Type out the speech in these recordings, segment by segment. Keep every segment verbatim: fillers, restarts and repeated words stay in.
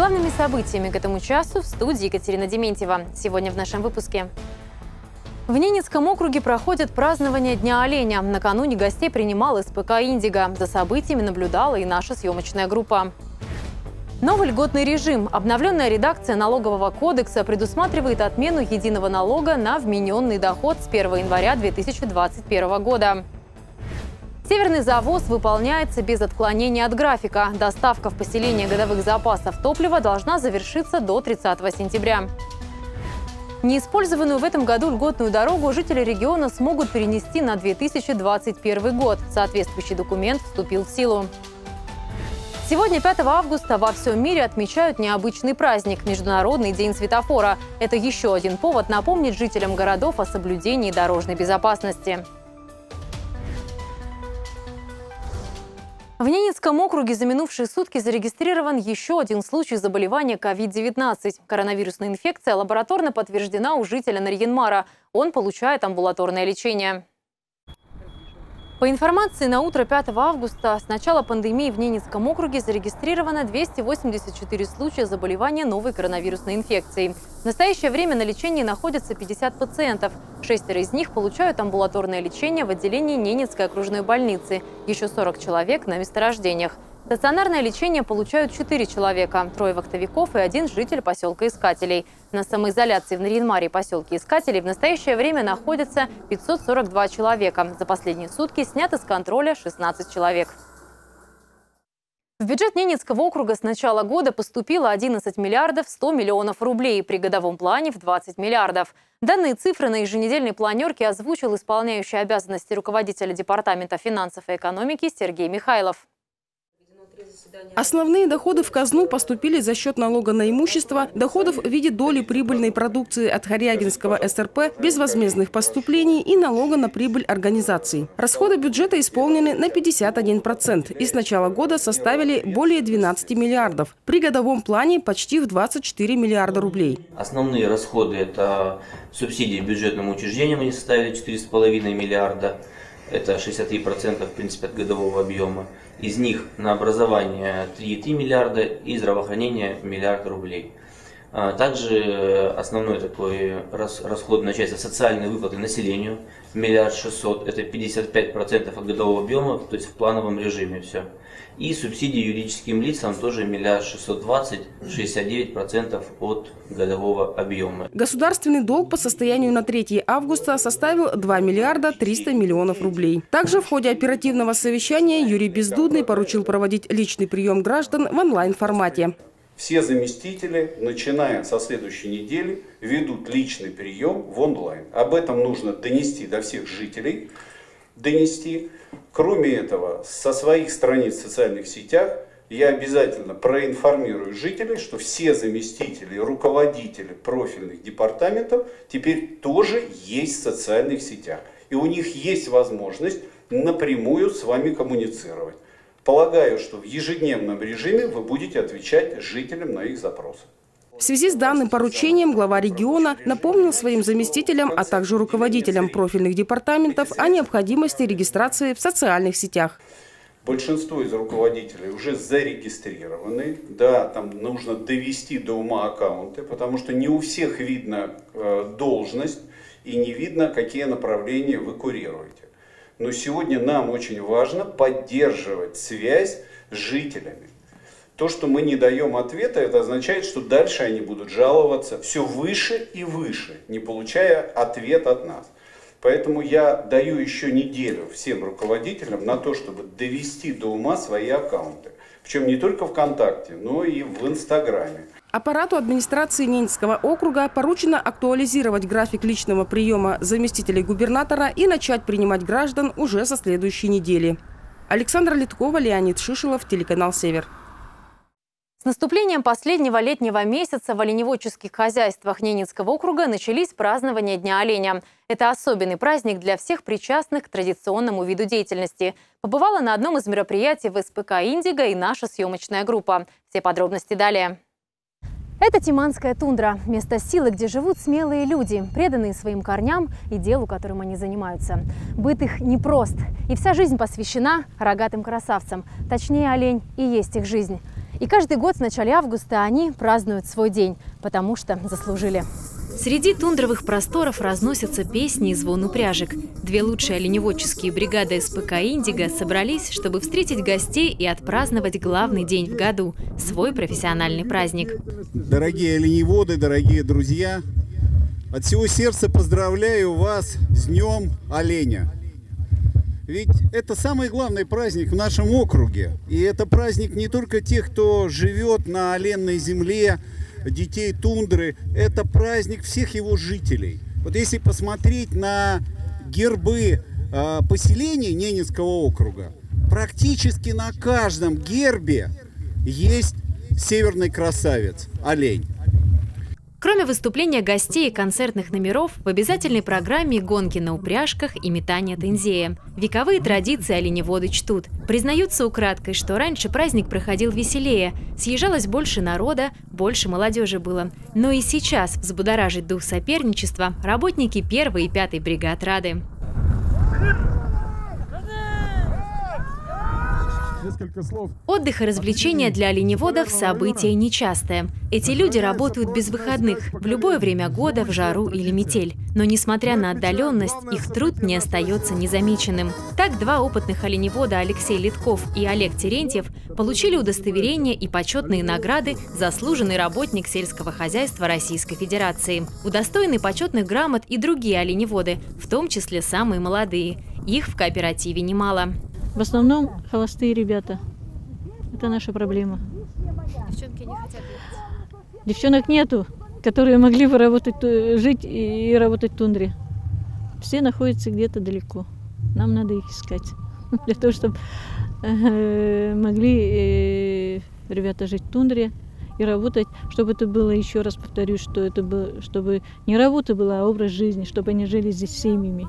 главными событиями к этому часу в студии Екатерина Дементьева. Сегодня в нашем выпуске. В Ненецком округе проходит празднование Дня оленя. Накануне гостей принимал эс пэ ка «Индиго». За событиями наблюдала и наша съемочная группа. Новый льготный режим. Обновленная редакция налогового кодекса предусматривает отмену единого налога на вмененный доход с первого января две тысячи двадцать первого года. Северный завоз выполняется без отклонения от графика. Доставка в поселение годовых запасов топлива должна завершиться до тридцатого сентября. Неиспользованную в этом году льготную дорогу жители региона смогут перенести на две тысячи двадцать первый год. Соответствующий документ вступил в силу. Сегодня, пятого августа, во всем мире отмечают необычный праздник – Международный день светофора. Это еще один повод напомнить жителям городов о соблюдении дорожной безопасности. В Ненецком округе за минувшие сутки зарегистрирован еще один случай заболевания ковид девятнадцать. Коронавирусная инфекция лабораторно подтверждена у жителя Нарьян-Мара. Он получает амбулаторное лечение. По информации на утро пятого августа, с начала пандемии в Ненецком округе зарегистрировано двести восемьдесят четыре случая заболевания новой коронавирусной инфекцией. В настоящее время на лечении находятся пятьдесят пациентов. Шестеро из них получают амбулаторное лечение в отделении Ненецкой окружной больницы. Еще сорок человек на месторождениях. Стационарное лечение получают четыре человека, трое вахтовиков и один житель поселка Искателей. На самоизоляции в Нарьян-Маре и поселке Искателей в настоящее время находятся пятьсот сорок два человека. За последние сутки снято с контроля шестнадцать человек. В бюджет Ненецкого округа с начала года поступило одиннадцать миллиардов сто миллионов рублей, при годовом плане в двадцать миллиардов. Данные цифры на еженедельной планерке озвучил исполняющий обязанности руководителя Департамента финансов и экономики Сергей Михайлов. Основные доходы в казну поступили за счет налога на имущество, доходов в виде доли прибыльной продукции от Харягинского эс эр пэ, безвозмездных поступлений и налога на прибыль организаций. Расходы бюджета исполнены на пятьдесят один процент и с начала года составили более двенадцати миллиардов. При годовом плане почти в двадцать четыре миллиарда рублей. Основные расходы – это субсидии бюджетным учреждениям, они составили четыре с половиной миллиарда. Это шестьдесят три процента, в принципе, от годового объема. Из них на образование три и три миллиарда и здравоохранение миллиард рублей. Также основной такой расходная часть – социальные выплаты населению миллиард шестьсот, это пятьдесят пять процентов от годового объема, то есть в плановом режиме все. И субсидии юридическим лицам тоже миллиард шестьсот двадцать, шестьдесят девять процентов от годового объема. Государственный долг по состоянию на третье августа составил два миллиарда триста миллионов рублей. Также в ходе оперативного совещания Юрий Бездудный поручил проводить личный прием граждан в онлайн-формате. Все заместители, начиная со следующей недели, ведут личный прием в онлайн. Об этом нужно донести до всех жителей, донести. Кроме этого, со своих страниц в социальных сетях я обязательно проинформирую жителей, что все заместители, руководители профильных департаментов теперь тоже есть в социальных сетях. И у них есть возможность напрямую с вами коммуницировать. Полагаю, что в ежедневном режиме вы будете отвечать жителям на их запросы. В связи с данным поручением глава региона напомнил своим заместителям, а также руководителям профильных департаментов о необходимости регистрации в социальных сетях. Большинство из руководителей уже зарегистрированы. Да, там нужно довести до ума аккаунты, потому что не у всех видно э, должность и не видно, какие направления вы курируете. Но сегодня нам очень важно поддерживать связь с жителями. То, что мы не даем ответа, это означает, что дальше они будут жаловаться все выше и выше, не получая ответ от нас. Поэтому я даю еще неделю всем руководителям на то, чтобы довести до ума свои аккаунты. Причем не только ВКонтакте, но и в Инстаграме. Аппарату администрации Ненецкого округа поручено актуализировать график личного приема заместителей губернатора и начать принимать граждан уже со следующей недели. Александра Литкова, Леонид Шишелов, телеканал «Север». С наступлением последнего летнего месяца в оленеводческих хозяйствах Ненецкого округа начались празднования Дня оленя. Это особенный праздник для всех причастных к традиционному виду деятельности. Побывала на одном из мероприятий в эс пэ ка «Индиго» и наша съемочная группа. Все подробности далее. Это Тиманская тундра – место силы, где живут смелые люди, преданные своим корням и делу, которым они занимаются. Быт их непрост, и вся жизнь посвящена рогатым красавцам. Точнее, олень и есть их жизнь. И каждый год в начале августа они празднуют свой день, потому что заслужили. Среди тундровых просторов разносятся песни и звон упряжек. Две лучшие оленеводческие бригады эс пэ ка «Индиго» собрались, чтобы встретить гостей и отпраздновать главный день в году – свой профессиональный праздник. Дорогие оленеводы, дорогие друзья, от всего сердца поздравляю вас с Днем Оленя. Ведь это самый главный праздник в нашем округе. И это праздник не только тех, кто живет на оленной земле, детей тундры, это праздник всех его жителей. Вот если посмотреть на гербы э, поселений Ненецкого округа, практически на каждом гербе есть северный красавец – олень. Кроме выступления гостей и концертных номеров, в обязательной программе гонки на упряжках и метание тензея. Вековые традиции оленеводы чтут. Признаются украдкой, что раньше праздник проходил веселее, съезжалось больше народа, больше молодежи было. Но и сейчас взбудоражить дух соперничества работники первой и пятой бригад рады. Отдых и развлечения для оленеводов – событие нечастое. Эти люди работают без выходных, в любое время года, в жару или метель. Но, несмотря на отдаленность, их труд не остается незамеченным. Так, два опытных оленевода Алексей Литков и Олег Терентьев получили удостоверения и почетные награды «Заслуженный работник сельского хозяйства Российской Федерации». Удостоены почетных грамот и другие оленеводы, в том числе самые молодые. Их в кооперативе немало. В основном холостые ребята. Это наша проблема. Девчонки не хотят ехать? Девчонок нету, которые могли бы работать, жить и работать в тундре. Все находятся где-то далеко. Нам надо их искать. Для того, чтобы могли ребята жить в тундре и работать, чтобы это было, еще раз повторюсь, что это было, чтобы не работа была, а образ жизни, чтобы они жили здесь семьями.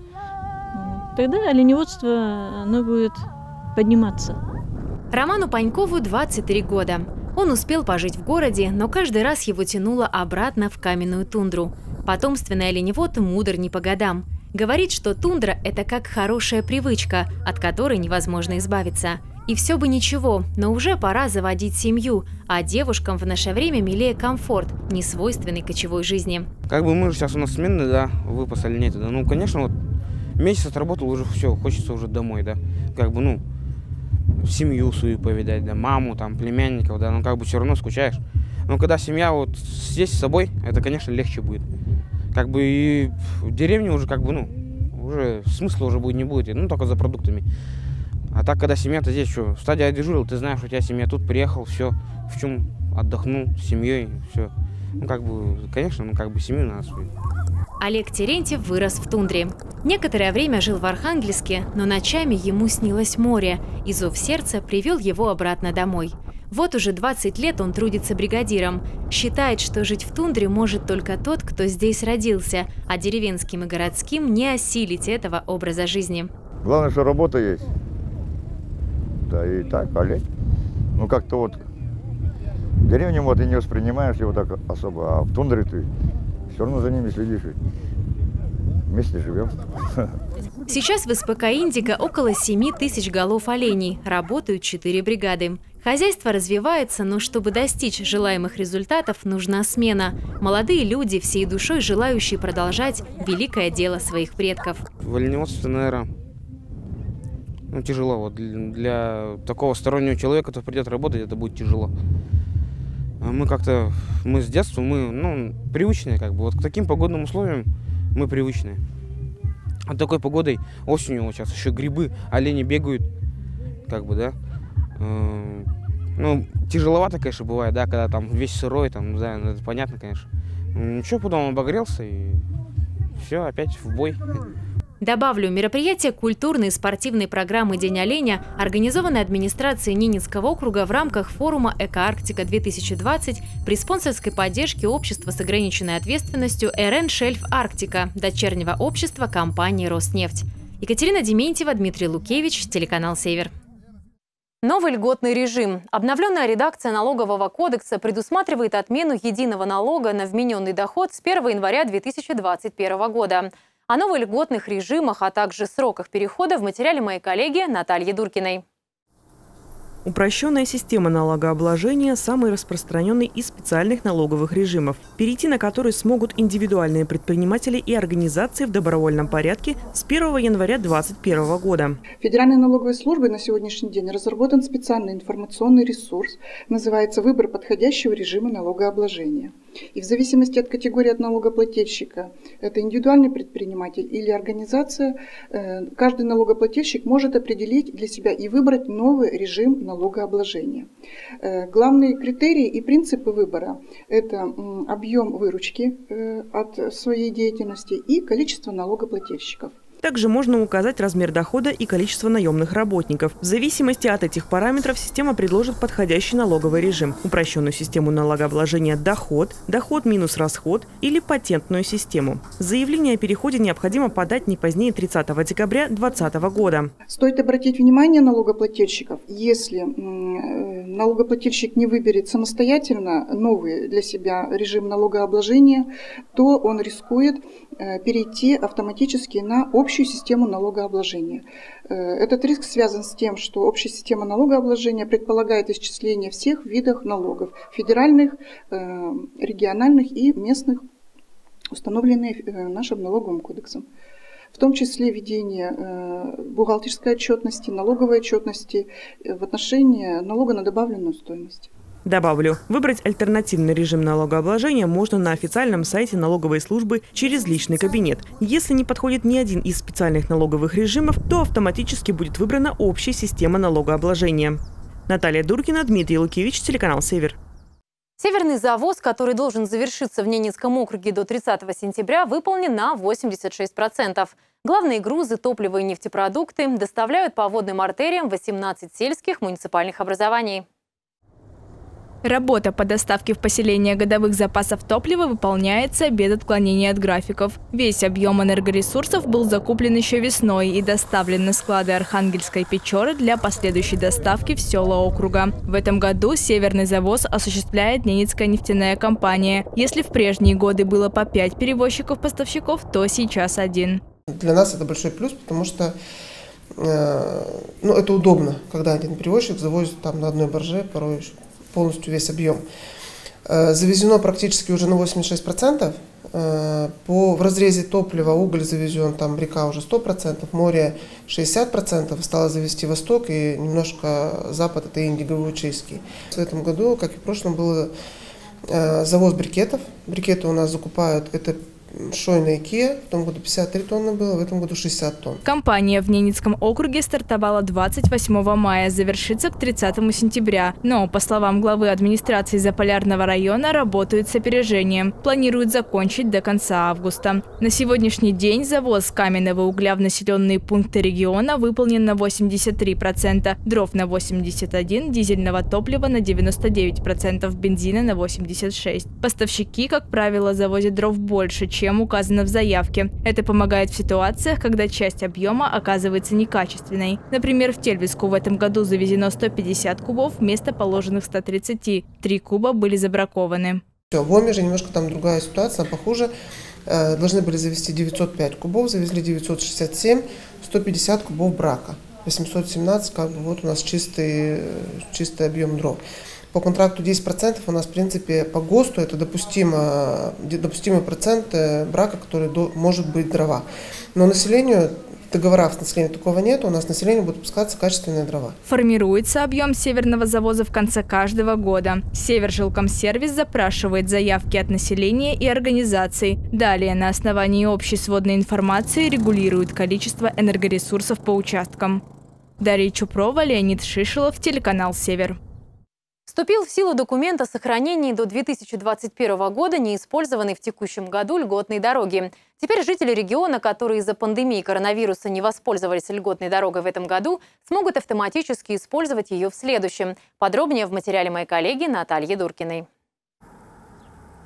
Тогда оленеводство, оно будет подниматься. Роману Панькову двадцать три года. Он успел пожить в городе, но каждый раз его тянуло обратно в каменную тундру. Потомственный оленевод мудр не по годам. Говорит, что тундра – это как хорошая привычка, от которой невозможно избавиться. И все бы ничего, но уже пора заводить семью, а девушкам в наше время милее комфорт, не свойственный кочевой жизни. Как бы мы же сейчас у нас смены, да, выпас оленей, да, ну, конечно, вот месяц отработал, уже все, хочется уже домой, да, как бы, ну, семью свою повидать, да, маму, там, племянников, да, ну, как бы все равно скучаешь. Но когда семья вот здесь с собой, это, конечно, легче будет. Как бы и в деревне уже, как бы, ну, уже смысла уже будет не будет, ну, только за продуктами. А так, когда семья-то здесь, что, стадия одежурил, ты знаешь, что у тебя семья тут, приехал, все, в чем отдохнул с семьей, все. Ну, как бы, конечно, ну, как бы семью надо свою. Олег Терентьев вырос в тундре. Некоторое время жил в Архангельске, но ночами ему снилось море, и зов сердца привел его обратно домой. Вот уже двадцать лет он трудится бригадиром. Считает, что жить в тундре может только тот, кто здесь родился, а деревенским и городским не осилить этого образа жизни. Главное, что работа есть. Да и так, олень. Ну как-то вот в деревне вот ты не воспринимаешь его так особо, а в тундре ты все равно за ними следишь. Вместе живем. Сейчас в эс пэ ка «Индиго» около семи тысяч голов оленей, работают четыре бригады. Хозяйство развивается, но чтобы достичь желаемых результатов, нужна смена. Молодые люди, всей душой желающие продолжать великое дело своих предков. В оленеводстве, наверное, ну, тяжело. Вот для, для такого стороннего человека, кто придет работать, это будет тяжело. Мы как-то, мы с детства, мы, ну, привычные, как бы, вот к таким погодным условиям мы привычные. От такой погодой, осенью вот сейчас еще грибы, олени бегают, как бы, да. Ну, тяжеловато, конечно, бывает, да, когда там весь сырой, там, да, это понятно, конечно. Ничего, потом он обогрелся, и все, опять в бой. Добавлю, мероприятие культурной и спортивной программы «День оленя» организованы администрацией Ненецкого округа в рамках форума «Эко-Арктика-две тысячи двадцать» при спонсорской поддержке общества с ограниченной ответственностью эр эн «Шельф Арктика», дочернего общества компании «Роснефть». Екатерина Дементьева, Дмитрий Лукевич, телеканал «Север». Новый льготный режим. Обновленная редакция налогового кодекса предусматривает отмену единого налога на вмененный доход с первого января две тысячи двадцать первого года. О новых льготных режимах, а также сроках перехода в материале моей коллеги Натальи Дуркиной. Упрощенная система налогообложения – самый распространенный из специальных налоговых режимов, перейти на который смогут индивидуальные предприниматели и организации в добровольном порядке с первого января две тысячи двадцать первого года. Федеральной налоговой службой на сегодняшний день разработан специальный информационный ресурс, называется «Выбор подходящего режима налогообложения». И в зависимости от категории от налогоплательщика, это индивидуальный предприниматель или организация, каждый налогоплательщик может определить для себя и выбрать новый режим налогообложения. Главные критерии и принципы выбора – это объем выручки от своей деятельности и количество налогоплательщиков. Также можно указать размер дохода и количество наемных работников. В зависимости от этих параметров система предложит подходящий налоговый режим, упрощенную систему налогообложения «Доход», «Доход минус расход» или патентную систему. Заявление о переходе необходимо подать не позднее тридцатого декабря две тысячи двадцатого года. Стоит обратить внимание налогоплательщиков, если налогоплательщик не выберет самостоятельно новый для себя режим налогообложения, то он рискует перейти автоматически на общую систему налогообложения. Этот риск связан с тем, что общая система налогообложения предполагает исчисление всех видов налогов – федеральных, региональных и местных, установленных нашим налоговым кодексом. В том числе ведение бухгалтерской отчетности, налоговой отчетности в отношении налога на добавленную стоимость. Добавлю, выбрать альтернативный режим налогообложения можно на официальном сайте налоговой службы через личный кабинет. Если не подходит ни один из специальных налоговых режимов, то автоматически будет выбрана общая система налогообложения. Наталья Дуркина, Дмитрий Лукевич, телеканал «Север». Северный завоз, который должен завершиться в Ненецком округе до тридцатого сентября, выполнен на восемьдесят шесть процентов. Главные грузы, топливо и нефтепродукты доставляют по водным артериям восемнадцать сельских муниципальных образований. Работа по доставке в поселение годовых запасов топлива выполняется без отклонения от графиков. Весь объем энергоресурсов был закуплен еще весной и доставлен на склады Архангельской Печоры для последующей доставки в села округа. В этом году северный завоз осуществляет Ненецкая нефтяная компания. Если в прежние годы было по пять перевозчиков-поставщиков, то сейчас один. Для нас это большой плюс, потому что э, ну, это удобно, когда один перевозчик завозит там на одной барже порой полностью весь объем. Завезено практически уже на восемьдесят шесть процентов. По, в разрезе топлива уголь завезен, там река уже сто процентов, море шестьдесят процентов. Осталось завезти восток и немножко запад, это индиго-волчийский. В этом году, как и в прошлом, был завоз брикетов. Брикеты у нас закупают, это Шойна и Кия, в том году пятьдесят три тонны было, в этом году шестьдесят тонн. Компания в Ненецком округе стартовала двадцать восьмого мая, завершится к тридцатому сентября. Но, по словам главы администрации Заполярного района, работают с опережением. Планируют закончить до конца августа. На сегодняшний день завоз каменного угля в населенные пункты региона выполнен на восемьдесят три процента, дров на восемьдесят один процент, дизельного топлива на девяносто девять процентов, бензина на восемьдесят шесть процентов. Поставщики, как правило, завозят дров больше, чем чем указано в заявке. Это помогает в ситуациях, когда часть объема оказывается некачественной. Например, в Тельвиску в этом году завезено сто пятьдесят кубов вместо положенных ста тридцати. Три куба были забракованы. В Оме же немножко там другая ситуация, похуже. Должны были завести девятьсот пять кубов, завезли девятьсот шестьдесят семь, сто пятьдесят кубов брака. восемьсот семнадцать, как бы вот у нас чистый, чистый объем дров. По контракту десять процентов у нас, в принципе, по ГОСТу это допустимо, допустимый процент брака, который до, может быть дрова. Но населению, договоров с населением такого нет, у нас населению будут пускаться качественные дрова. Формируется объем северного завоза в конце каждого года. Севержилкомсервис запрашивает заявки от населения и организаций. Далее на основании общей сводной информации регулирует количество энергоресурсов по участкам. Дарья Чупрова, Леонид Шишелов, телеканал «Север». Вступил в силу документ о сохранении до две тысячи двадцать первого года неиспользованной в текущем году льготной дороги. Теперь жители региона, которые из-за пандемии коронавируса не воспользовались льготной дорогой в этом году, смогут автоматически использовать ее в следующем. Подробнее в материале моей коллеги Натальи Дуркиной.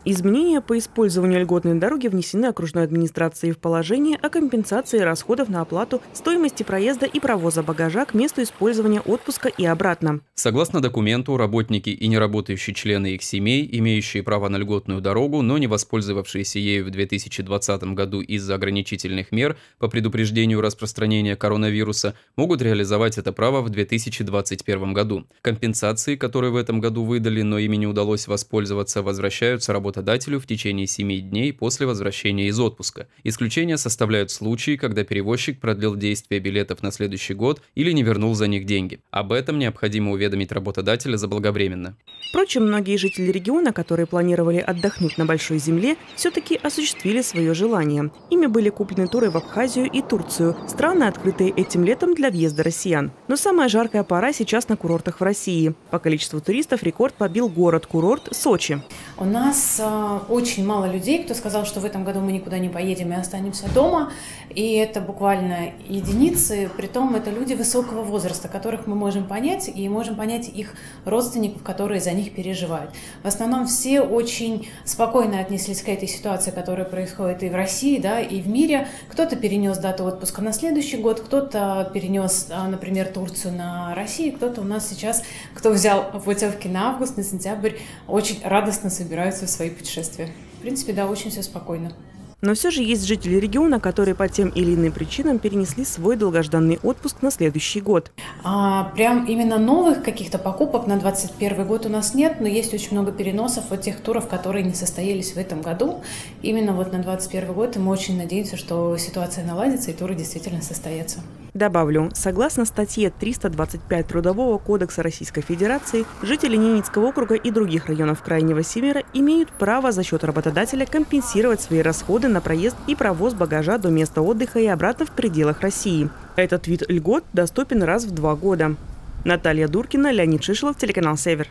Изменения по использованию льготной дороги внесены окружной администрацией в положение о компенсации расходов на оплату стоимости проезда и провоза багажа к месту использования отпуска и обратно. Согласно документу, работники и неработающие члены их семей, имеющие право на льготную дорогу, но не воспользовавшиеся ею в две тысячи двадцатом году из-за ограничительных мер по предупреждению распространения коронавируса, могут реализовать это право в две тысячи двадцать первом году. Компенсации, которые в этом году выдали, но ими не удалось воспользоваться, возвращаются работодателю в течение семи дней после возвращения из отпуска. Исключения составляют случаи, когда перевозчик продлил действие билетов на следующий год или не вернул за них деньги. Об этом необходимо уведомить работодателя заблаговременно. Впрочем, многие жители региона, которые планировали отдохнуть на Большой Земле, все-таки осуществили свое желание. Ими были куплены туры в Абхазию и Турцию, страны, открытые этим летом для въезда россиян. Но самая жаркая пора сейчас на курортах в России. По количеству туристов рекорд побил город-курорт Сочи. У нас э, очень мало людей, кто сказал, что в этом году мы никуда не поедем и останемся дома. И это буквально единицы, притом это люди высокого возраста, которых мы можем понять, и можем понять их родственников, которые за них переживают. В основном все очень спокойно отнеслись к этой ситуации, которая происходит и в России, да, и в мире. Кто-то перенес дату отпуска на следующий год, кто-то перенес, например, Турцию на Россию, кто-то у нас сейчас, кто взял путевки на август, на сентябрь, очень радостно собираются в свои путешествия. В принципе, да, очень все спокойно. Но все же есть жители региона, которые по тем или иным причинам перенесли свой долгожданный отпуск на следующий год. А, прям именно новых каких-то покупок на двадцать первый год у нас нет, но есть очень много переносов от тех туров, которые не состоялись в этом году. Именно вот на двадцать первый год, и мы очень надеемся, что ситуация наладится и туры действительно состоятся. Добавлю, согласно статье триста двадцать пять Трудового кодекса Российской Федерации, жители Ненецкого округа и других районов Крайнего Севера имеют право за счет работодателя компенсировать свои расходы на проезд и провоз багажа до места отдыха и обратно в пределах России. Этот вид льгот доступен раз в два года. Наталья Дуркина, Леонид Шишелов, телеканал «Север».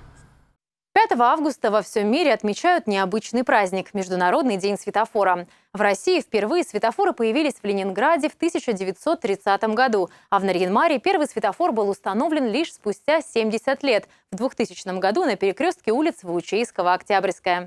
пятого августа во всем мире отмечают необычный праздник – Международный день светофора. В России впервые светофоры появились в Ленинграде в тысяча девятьсот тридцатом году, а в Нарьян-Маре первый светофор был установлен лишь спустя семьдесят лет, в двухтысячном году на перекрестке улиц Ваучейского-Октябрьская.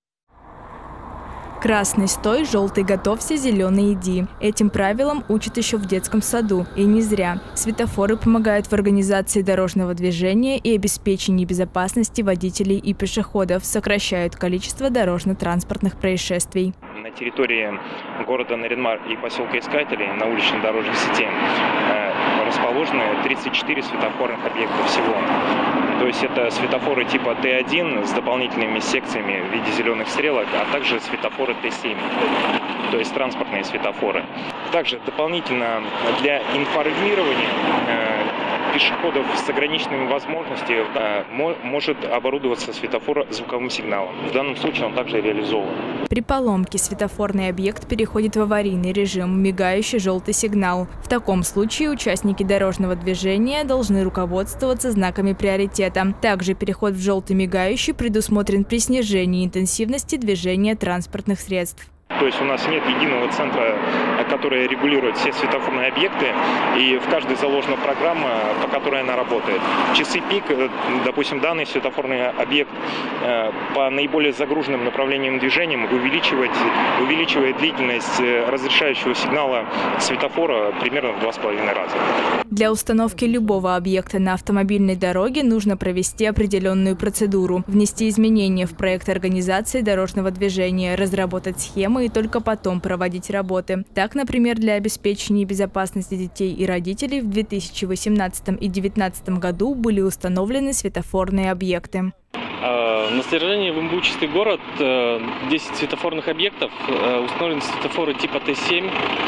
Красный стой, желтый готовься, зеленый иди. Этим правилам учат еще в детском саду. И не зря. Светофоры помогают в организации дорожного движения и обеспечении безопасности водителей и пешеходов, сокращают количество дорожно-транспортных происшествий. На территории города Нарьян-Мар и поселка Искателей на уличной дорожной сети расположены тридцать четыре светофорных объекта всего. То есть это светофоры типа Т один с дополнительными секциями в виде зеленых стрелок, а также светофоры Т семь, то есть транспортные светофоры. Также дополнительно для информирования э, пешеходов с ограниченными возможностями э, может оборудоваться светофор звуковым сигналом. В данном случае он также реализован. При поломке светофорный объект переходит в аварийный режим, мигающий желтый сигнал. В таком случае участники дорожного движения должны руководствоваться знаками приоритета. Также переход в желтый мигающий предусмотрен при снижении интенсивности движения транспортных средств. То есть у нас нет единого центра, который регулирует все светофорные объекты, и в каждой заложена программа, по которой она работает. В часы пик, допустим, данный светофорный объект по наиболее загруженным направлениям движения увеличивает, увеличивает длительность разрешающего сигнала светофора примерно в два с половиной раза. Для установки любого объекта на автомобильной дороге нужно провести определенную процедуру, внести изменения в проект организации дорожного движения, разработать схемы и только потом проводить работы. Так, например, для обеспечения безопасности детей и родителей в две тысячи восемнадцатом и две тысячи девятнадцатом году были установлены светофорные объекты. На снаряжении в имущественный город десять светофорных объектов, установлены светофоры типа Т семь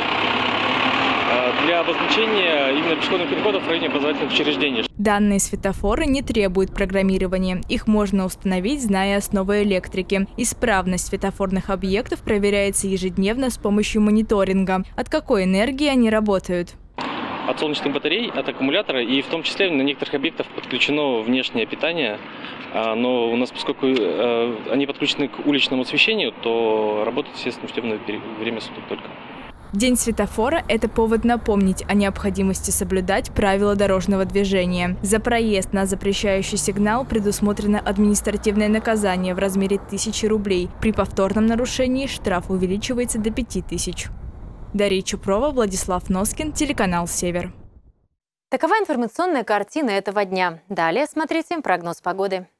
для обозначения именно пешеходных переходов в районе образовательных учреждений. Данные светофоры не требуют программирования. Их можно установить, зная основы электрики. Исправность светофорных объектов проверяется ежедневно с помощью мониторинга. От какой энергии они работают? От солнечных батарей, от аккумулятора, и в том числе на некоторых объектах подключено внешнее питание. Но у нас, поскольку они подключены к уличному освещению, то работают, естественно, в темное время суток только. День светофора – это повод напомнить о необходимости соблюдать правила дорожного движения. За проезд на запрещающий сигнал предусмотрено административное наказание в размере тысячи рублей. При повторном нарушении штраф увеличивается до пяти тысяч. Дарья Чупрова, Владислав Носкин, телеканал «Север». Такова информационная картина этого дня. Далее смотрите прогноз погоды.